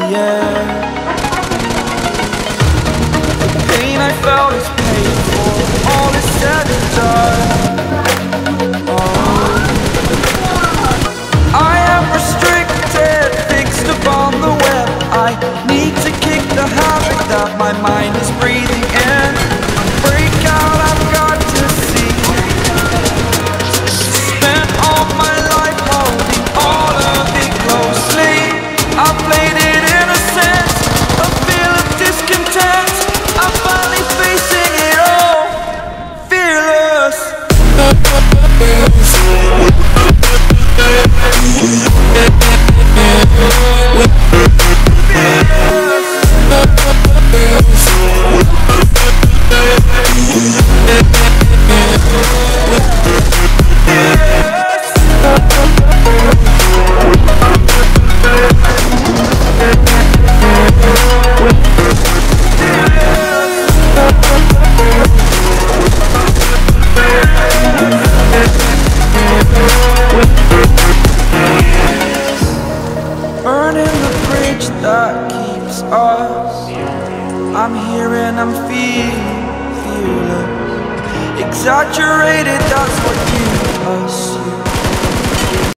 air. The pain I felt is paid for, all is said and done. I am restricted, fixed upon the web. I need to kick the habit that my mind is breathing in. Break out, I've got to see. Spent all my life holding all of it closely. I played it innocent, a feel of discontent. I'm finally facing it all, fearless. Burning the bridge that keeps us. I'm here and I'm feeling fearless. Exaggerated, that's what you assume.